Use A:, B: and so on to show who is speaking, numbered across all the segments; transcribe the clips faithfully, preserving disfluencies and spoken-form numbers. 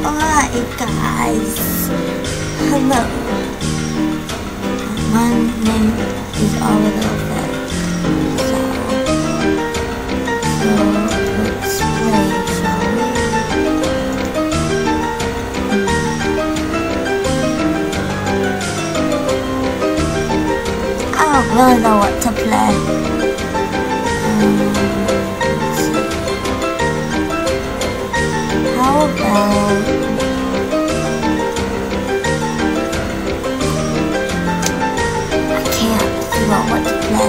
A: Alright guys, hello. My name is Oliver Fett. So, so let's play, shall we? I don't really know what to play. Um, let's see. How about about what to play.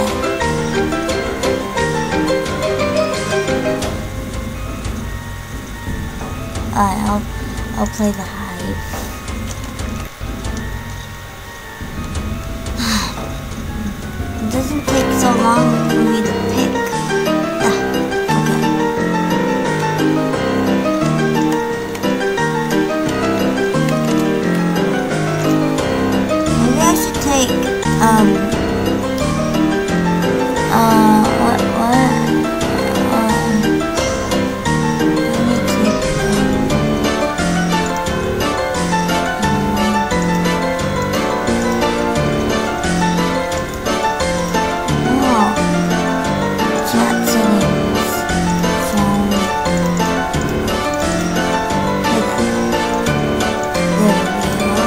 A: Alright, I'll I'll play the Hive. It doesn't take so long for me to pick. Ah, okay. Maybe I should take um Uh, what, what, um, I need to, um, oh, chat settings, phone, there we go,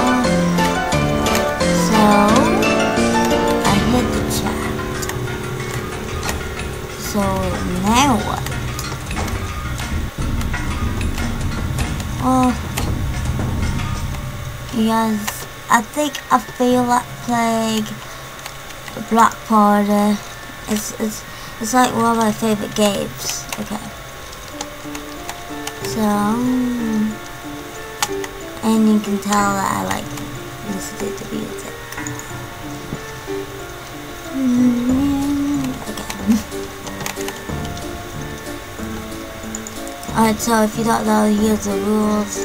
A: so, I hit the chat. So now what? Oh, you guys, I think I feel like playing Black Party. It's it's it's like one of my favorite games. Okay. So, and you can tell that I like listening to music. Okay. Alright, so if you don't know, here's the rules.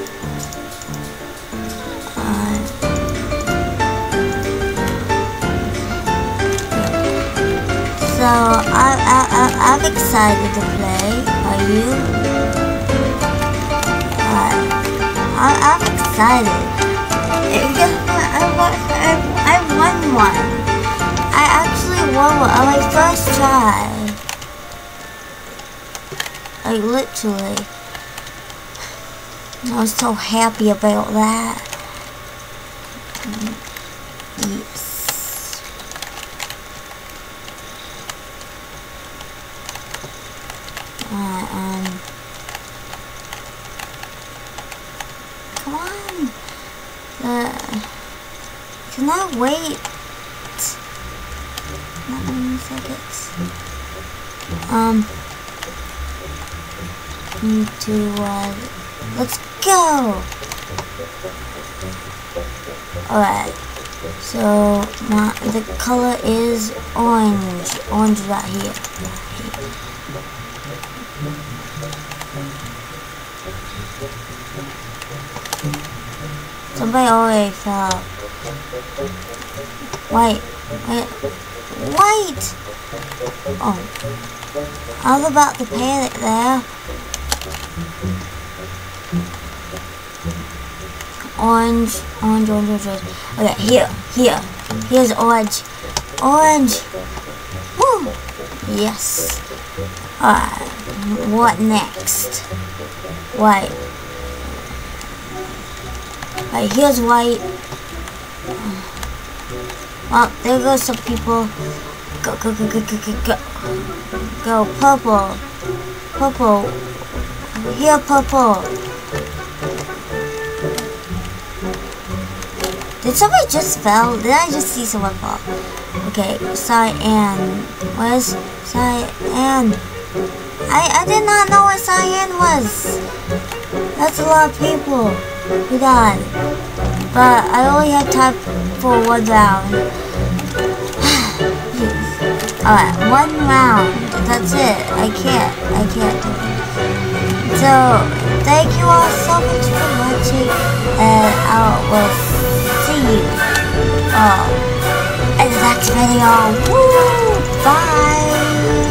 A: Alright. So, I, I, I, I'm excited to play. Are you? Alright. I, I'm excited. I, won, I, I won one. I actually won one on my first try. Like, literally. I was so happy about that. Yes. Alright, um. Come on. Uh, can I wait? Not many seconds. Um. Three, two, one, let's go! Alright, so my the color is orange. Orange right here. Somebody already fell. Wait, wait, wait! Oh, I was about to panic there. Orange, orange, orange, orange, orange. Okay, here, here. Here's orange. Orange! Woo! Yes. Alright, what next? White. Alright, here's white. Well, there goes some people. Go, go, go, go, go, go, go. Go, purple. Purple. Here, purple. Did somebody just fell? Did I just see someone fall? Okay, cyan. Where's cyan? I, I did not know what cyan was. That's a lot of people who died. But I only have time for one round. Alright, one round. That's it. I can't. I can't do it. So, thank you all so much for watching. And I will see you all in the next video. Woo! Bye!